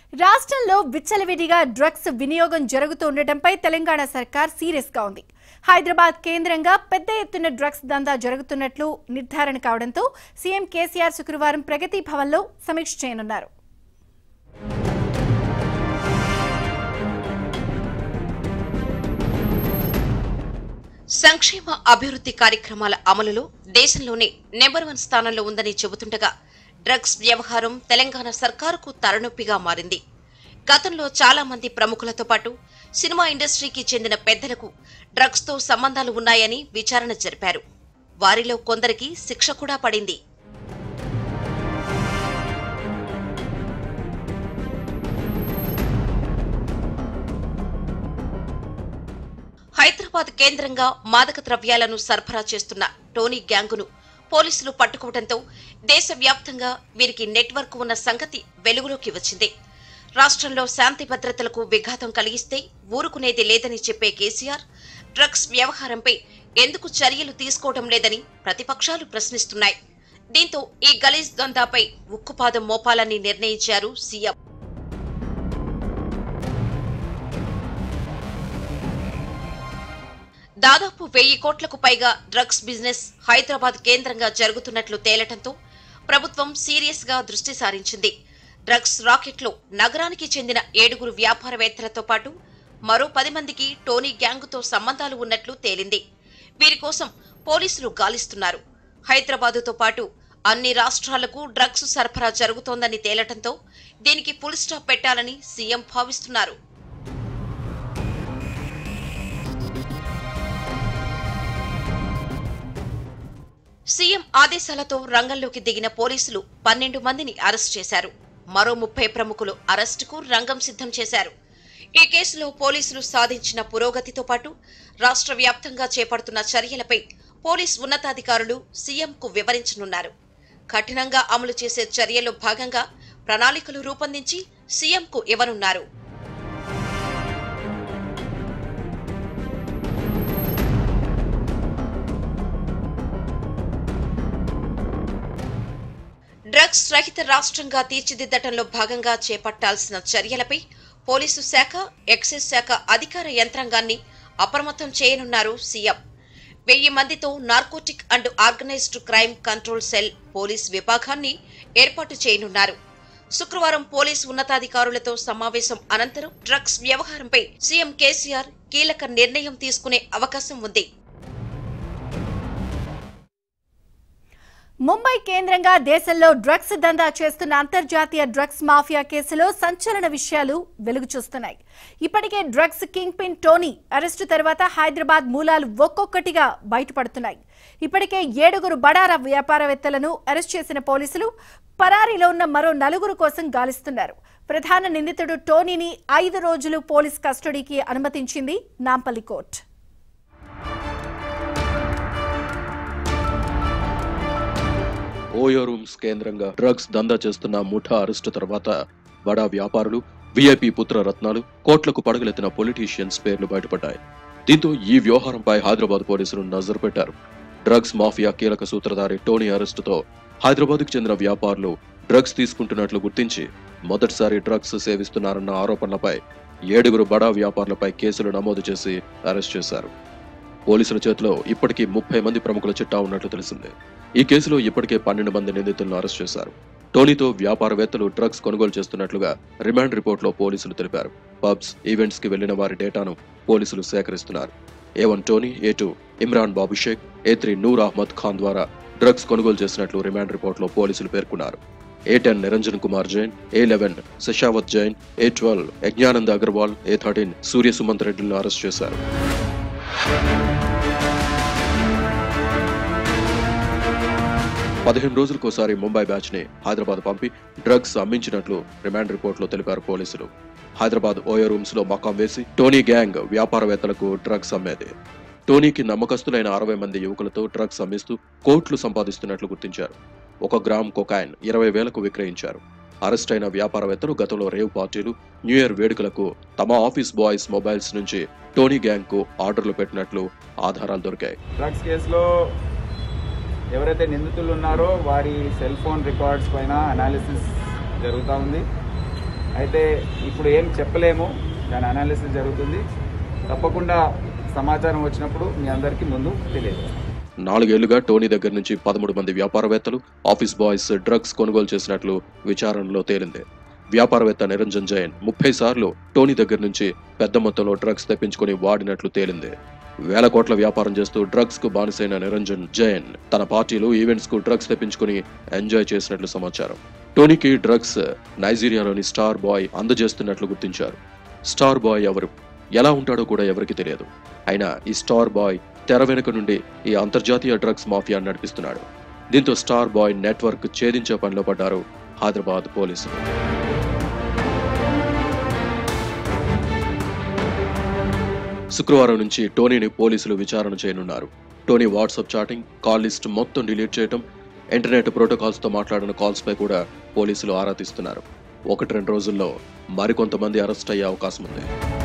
రాష్ట్రంలో విచ్చలవిడిగా డ్రగ్స్ వినియోగం జరుగుతుండటంపై తెలంగాణ సర్కార్ సీరియస్ గా ఉంది. హైదరాబాద్ కేంద్రంగా పెద్ద ఎత్తున డ్రగ్స్ దందా జరుగుతున్నట్లు నిర్ధారణ కావడంతో సీఎం కేసీఆర్ శుక్రవారం ప్రగతి భవన్లో సమీక్ష చేయనున్నారు. సంక్షేమ అభివృద్ధి కార్యక్రమాల అమలులో దేశంలోనే నెంబర్ 1 స్థానంలో ఉందని చెబుతుండగా డ్రగ్స్ వ్యవహారం తెలంగాణ సర్కారుకు తలనొప్పిగా మారింది. గతంలో చాలా మంది ప్రముఖులతో పాటు సినిమా ఇండస్ట్రీకి చెందిన పెద్దలకు డ్రగ్స్ తో సంబంధాలు ఉన్నాయని విచారణ జరిపారు. వారిలో కొందరికి శిక్ష కూడా పడింది. హైదరాబాద్ కేంద్రంగా మాదక ద్రవ్యాలను సరఫరా చేస్తున్న టోనీ గ్యాంగును పోలీసులు పట్టుకోవడంతో దేశవ్యాప్తంగా వీరికి నెట్వర్క్ ఉన్న సంగతి వెలుగులోకి వచ్చింది. రాష్ట్రంలో శాంతి భద్రతలకు విఘాతం కలిగిస్తే ఊరుకునేది లేదని చెప్పే కేసీఆర్ డ్రగ్స్ వ్యవహారంపై ఎందుకు చర్యలు తీసుకోవడం లేదని ప్రతిపక్షాలు ప్రశ్నిస్తున్నాయి. దీంతో ఈ గలీజ్ దందాపై ఉక్కుపాదం మోపాలని నిర్ణయించారు సీఎం. దాదాపు 1000 కోట్లకు పైగా డ్రగ్స్ బిజినెస్ హైదరాబాద్ కేంద్రంగా జరుగుతున్నట్లు తేలటంతో ప్రభుత్వం సీరియస్ గా దృష్టి సారించింది. డ్రగ్స్ రాకెట్లో నగరానికి చెందిన 7 వ్యాపారవేత్తలతో పాటు మరో 10 మందికి టోనీ గ్యాంగుతో సంబంధాలు ఉన్నట్లు తేలింది. వీరి కోసం పోలీసులు గాలిస్తున్నారు. హైదరాబాదుతో పాటు అన్ని రాష్ట్రాలకు డ్రగ్స్ సరఫరా జరుగుతోందని తేలటంతో దీనికి ఫుల్ స్టాప్ పెట్టాలని సీఎం భావిస్తున్నారు. సీఎం ఆదేశాలతో రంగంలోకి దిగిన పోలీసులు 12 మందిని అరెస్ట్ చేశారు. మరో 30 ప్రముఖులు అరెస్టుకు రంగం సిద్ధం చేశారు. ఈ కేసులో పోలీసులు సాధించిన పురోగతితో పాటు రాష్ట్ర వ్యాప్తంగా చేపడుతున్న చర్యలపై పోలీస్ ఉన్నతాధికారులు సీఎంకు వివరించనున్నారు. కఠినంగా అమలు చేసే చర్యల్లో భాగంగా ప్రణాళికలు రూపొందించి సీఎంకు ఇవ్వనున్నారు. డ్రగ్స్ రహిత రాష్ట్రంగా తీర్చిదిద్దటంలో భాగంగా చేపట్టాల్సిన చర్యలపై పోలీసు శాఖ, ఎక్సైజ్ శాఖ అధికార యంత్రాంగాన్ని అప్రమత్తం చేయనున్నారు సీఎం. 1000 మందితో narcotic and organised crime control cell police విభాగాన్ని ఏర్పాటు చేయనున్నారు. శుక్రవారం పోలీసు ఉన్నతాధికారులతో సమావేశం అనంతరం డ్రగ్స్ వ్యవహారంపై సీఎం కేసీఆర్ కీలక నిర్ణయం తీసుకునే అవకాశం ఉంది. ముంబై కేంద్రంగా దేశంలో డ్రగ్స్ దందా చేస్తున్న అంతర్జాతీయ డ్రగ్స్ మాఫియా కేసులో సంచలన విషయాలు వెలుగు చూస్తున్నాయి. ఇప్పటికే drugs kingpin Tony arrest తర్వాత హైదరాబాద్ మూలాలు ఒక్కొక్కటిగా బయటపడుతున్నాయి. ఇప్పటికే 7 బడారా వ్యాపారవేత్తలను అరెస్ట్ చేసిన పోలీసులు పరారీలో ఉన్న మరో 4 కోసం గాలిస్తున్నారు. ప్రధాన నిందితుడు టోనీని 5 రోజులు పోలీస్ కస్టడీకి అనుమతించింది నాంపల్లి కోర్టు. ఓయో రూమ్స్ కేంద్రంగా డ్రగ్స్ దందా చేస్తున్న ముఠా అరెస్టు తర్వాత బడా వ్యాపారులు, వీఐపీ పుత్ర రత్నాలు, కోట్లకు పడగలెత్తిన పొలిటీషియన్స్ పేర్లు బయటపడ్డాయి. దీంతో ఈ వ్యవహారంపై హైదరాబాద్ పోలీసులు నజరు పెట్టారు. డ్రగ్స్ మాఫియా కీలక సూత్రధారి టోనీ అరెస్టుతో హైదరాబాద్కు చెందిన వ్యాపారులు డ్రగ్స్ తీసుకుంటున్నట్లు గుర్తించి మొదటిసారి డ్రగ్స్ సేవిస్తున్నారన్న ఆరోపణలపై 7 బడా వ్యాపారులపై కేసులు నమోదు చేసి అరెస్ట్ చేశారు. పోలీసుల చేతిలో ఇప్పటికీ 30 మంది ప్రముఖుల చిట్టా ఉన్నట్లు తెలిసింది. ఈ కేసులో ఇప్పటికే 12 మంది నిందితులను అరెస్ట్ చేశారు. టోనీతో వ్యాపారవేత్తలు డ్రగ్స్ కొనుగోలు చేస్తున్నట్లుగా రిమాండ్ రిపోర్టులో పోలీసులు తెలిపారు. పబ్స్, ఈవెంట్స్ కి వెళ్లిన వారి డేటాను పోలీసులు సేకరిస్తున్నారు. A1 Tony, A2 Imran Babu Sheikh, A3 Noor Ahmed Khan ద్వారా డ్రగ్స్ కొనుగోలు చేసినట్లు రిమాండ్ రిపోర్టులో పోలీసులు పేర్కొన్నారు. A10 Niranjan Kumar Jain, A11 Shashavat Jain, A12 Yagnanand Agarwal, A13 Surya Sumanth రెడ్డిలను అరెస్ట్ చేశారు. 15 రోజులకోసారి ముంబై బ్యాచ్ ని హైదరాబాద్ పంపి డ్రగ్స్ అమ్మించినట్లు రిమాండ్ రిపోర్టులో తెలిపారు పోలీసులు. హైదరాబాద్ ఓయో రూమ్స్ లో మకాం వేసి టోనీ గ్యాంగ్ వ్యాపారవేత్తలకు డ్రగ్స్ అమ్మేది. టోనీకి నమ్మకస్తులైన 60 మంది యువకులతో డ్రగ్స్ అమ్మిస్తూ కోట్లు సంపాదిస్తున్నట్లు గుర్తించారు. 1 గ్రామ్ కొకాయిన్ 20,000కు విక్రయించారు. అరెస్ట్ అయిన వ్యాపారవేత్తలు గతంలో రేవ్ పార్టీలు, న్యూ ఇయర్ వేడుకలకు తమ ఆఫీస్ బాయ్స్ మొబైల్స్ నుంచి టోనీ గ్యాంగ్ కు ఆర్డర్లు పెట్టినట్లు ఆధారాలు దొరికాయి. డ్రగ్స్ కేసులో ఎవరైతే నిందితులు ఉన్నారో వారి సెల్ ఫోన్ రికార్డ్స్ పైన అనాలిసిస్ జరుగుతూ ఉంది. అయితే ఇప్పుడు ఏం చెప్పలేము, దాని అనాలిసిస్ జరుగుతుంది. తప్పకుండా సమాచారం వచ్చినప్పుడు మీ అందరికీ ముందు తెలియదు. 4 ఏళ్లుగా టోనీ దగ్గర నుంచి 13 మంది వ్యాపారవేత్తలు, ఆఫీస్ బాయ్స్ డ్రగ్స్ కొనుగోలు చేసినట్లు విచారణలో తేలింది. వ్యాపారవేత్త నిరంజన్ జైన్ 30 సార్లు టోనీ దగ్గర నుంచి పెద్ద మొత్తంలో డ్రగ్స్ తెప్పించుకుని వాడినట్లు తేలింది. వేల కోట్ల వ్యాపారం చేస్తూ డ్రగ్స్ కు బానిసైన నిరంజన్ జైన్ తన పార్టీలు, ఈవెంట్స్ కు డ్రగ్స్ తెప్పించుకుని ఎంజాయ్ చేసినట్లు సమాచారం. టోనీకి డ్రగ్స్ నైజీరియాలోని స్టార్ బాయ్ అందజేస్తున్నట్లు గుర్తించారు. స్టార్ బాయ్ ఎవరు, ఎలా ఉంటాడో కూడా ఎవరికి తెలియదు. అయినా ఈ స్టార్ బాయ్ తెర వెనుక నుండి ఈ అంతర్జాతీయ డ్రగ్స్ మాఫియా నడిపిస్తున్నాడు. దీంతో స్టార్ బాయ్ నెట్వర్క్ ఛేదించే పనిలో పడ్డారు హైదరాబాద్ పోలీసులు. శుక్రవారం నుంచి టోనీని పోలీసులు విచారణ చేయనున్నారు. Tony WhatsApp chatting, call list మొత్తం డిలీట్ చేయటం, ఇంటర్నెట్ ప్రోటోకాల్స్ తో మాట్లాడిన కాల్స్ పై కూడా పోలీసులు ఆరా తీస్తున్నారు. 1-2 రోజుల్లో మరికొంతమంది అరెస్ట్ అయ్యే అవకాశం ఉంది.